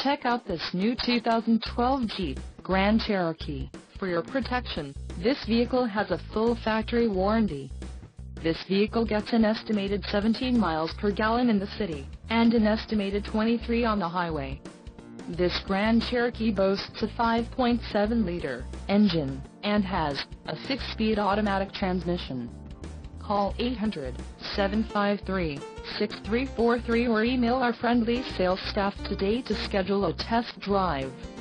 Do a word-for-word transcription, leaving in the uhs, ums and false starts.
Check out this new two thousand twelve Jeep Grand Cherokee. For your protection, this vehicle has a full factory warranty. This vehicle gets an estimated seventeen miles per gallon in the city, and an estimated twenty-three on the highway. This Grand Cherokee boasts a five point seven liter engine, and has a six-speed automatic transmission. Call eight hundred, seven five three, six three four three or email our friendly sales staff today to schedule a test drive.